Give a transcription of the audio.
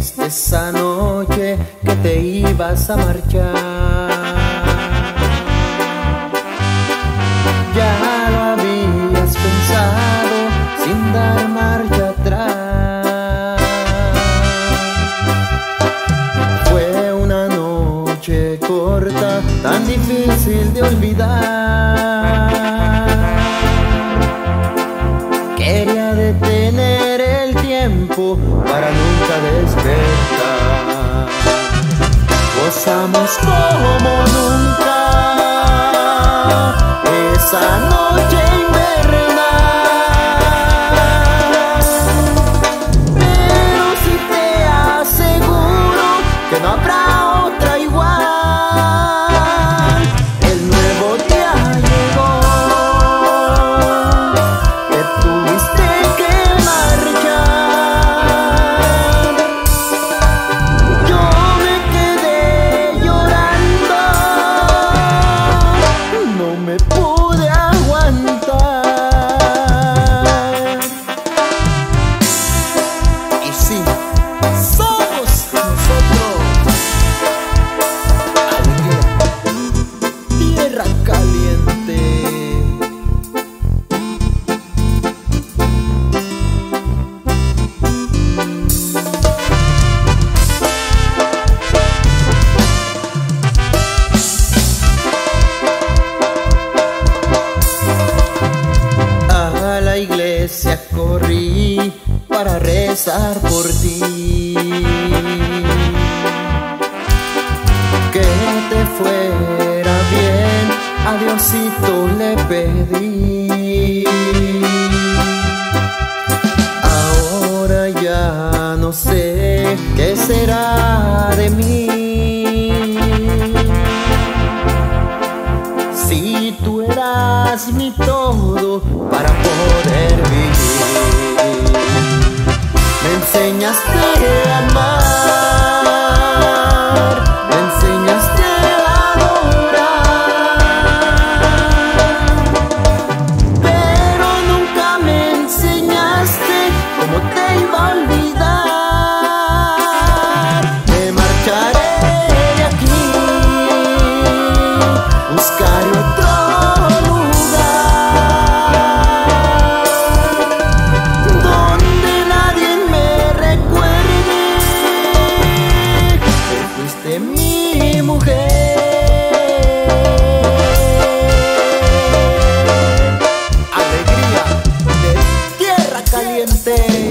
dijiste esa noche que te ibas a marchar. Ya lo habías pensado sin dar marcha atrás. Fue una noche corta, tan difícil de olvidar. Quería detener el tiempo para nunca despertar. Gozamos como nunca esa noche invernal. Pero si te aseguro que no habrá otra igual. El nuevo día llegó, te tuviste que marchar. Yo me quedé llorando, no me pude aguantar. Y sí, somos nosotros, Alegría, Tierra Caliente. A la iglesia corrí para rezar por ti, que te fuera bien, a Diosito le pedí. Ahora ya no sé qué será de mí. Si tú eras mi todo para poder vivir, me enseñaste a amar, me enseñaste a adorar, pero nunca me enseñaste cómo te iba a olvidar. Me marcharé de aquí, buscaré otro lugar donde nadie me recuerde que fuiste mi mujer. Alegría de Tierra Caliente.